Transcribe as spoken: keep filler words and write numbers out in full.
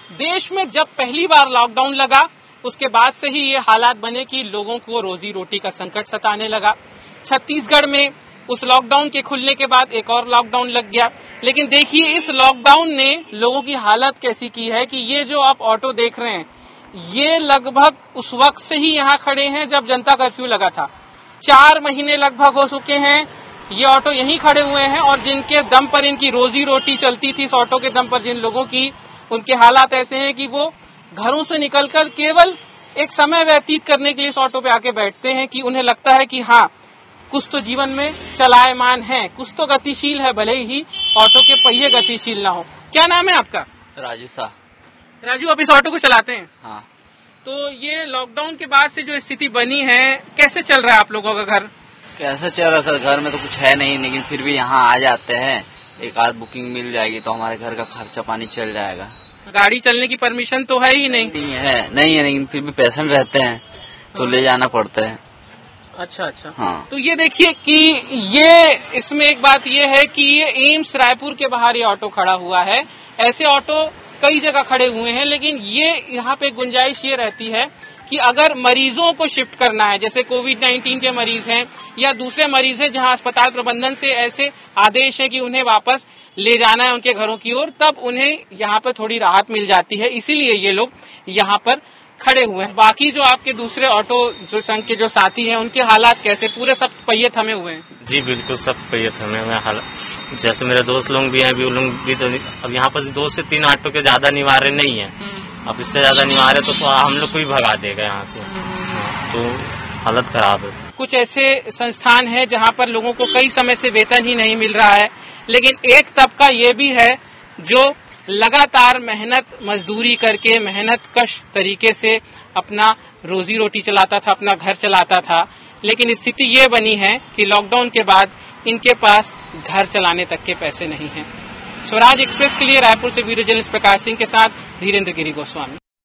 देश में जब पहली बार लॉकडाउन लगा उसके बाद से ही ये हालात बने कि लोगों को रोजी रोटी का संकट सताने लगा। छत्तीसगढ़ में उस लॉकडाउन के खुलने के बाद एक और लॉकडाउन लग गया। लेकिन देखिए इस लॉकडाउन ने लोगों की हालत कैसी की है कि ये जो आप ऑटो देख रहे हैं ये लगभग उस वक्त से ही यहाँ खड़े हैं जब जनता कर्फ्यू लगा था। चार महीने लगभग हो चुके हैं ये ऑटो यहीं खड़े हुए हैं और जिनके दम पर इनकी रोजी रोटी चलती थी, इस ऑटो के दम पर जिन लोगों की, उनके हालात ऐसे हैं कि वो घरों से निकलकर केवल एक समय व्यतीत करने के लिए इस ऑटो पे आके बैठते हैं कि उन्हें लगता है कि हाँ कुछ तो जीवन में चलायमान है, कुछ तो गतिशील है, भले ही ऑटो के पहिए गतिशील ना हो। क्या नाम है आपका? राजू सा। राजू, आप इस ऑटो को चलाते हैं? हाँ। तो ये लॉकडाउन के बाद से जो स्थिति बनी है कैसे चल रहा है आप लोगों का घर? कैसे चल रहा है सर, घर में तो कुछ है नहीं लेकिन फिर भी यहाँ आ जाते हैं, एक आध बुकिंग मिल जाएगी तो हमारे घर का खर्चा पानी चल जाएगा। गाड़ी चलने की परमिशन तो है ही नहीं? नहीं है, नहीं है, लेकिन फिर भी पेशेंट रहते हैं तो ले जाना पड़ता है। अच्छा अच्छा। हाँ। तो ये देखिए कि ये इसमें एक बात ये है कि ये एम्स रायपुर के बाहर ये ऑटो खड़ा हुआ है। ऐसे ऑटो कई जगह खड़े हुए हैं लेकिन ये यहाँ पे गुंजाइश ये रहती है कि अगर मरीजों को शिफ्ट करना है, जैसे कोविड नाइन्टीन के मरीज हैं या दूसरे मरीज हैं जहां अस्पताल प्रबंधन से ऐसे आदेश है कि उन्हें वापस ले जाना है उनके घरों की ओर, तब उन्हें यहाँ पर थोड़ी राहत मिल जाती है, इसीलिए ये लोग यहाँ पर खड़े हुए हैं। बाकी जो आपके दूसरे ऑटो जो संघ के जो साथी हैं उनके हालात कैसे? पूरे सब पहिए थमे हुए हैं? जी बिल्कुल, सब पहिए थमे हुए हैं। जैसे मेरे दोस्त लोग भी हैं, भी लोग भी तो अब यहाँ पर दो से तीन ऑटो के ज्यादा निवार्य नहीं है। अब इससे ज्यादा निवार्य तो, तो हम लोग को भी भगा देगा यहाँ से, तो हालत खराब है। कुछ ऐसे संस्थान है जहाँ पर लोगों को कई समय से वेतन ही नहीं मिल रहा है, लेकिन एक तबका ये भी है जो लगातार मेहनत मजदूरी करके मेहनत कश तरीके से अपना रोजी रोटी चलाता था, अपना घर चलाता था। लेकिन स्थिति ये बनी है कि लॉकडाउन के बाद इनके पास घर चलाने तक के पैसे नहीं हैं। स्वराज एक्सप्रेस के लिए रायपुर से वीडियो जर्नलिस्ट प्रकाश सिंह के साथ धीरेन्द्र गिरी गोस्वामी।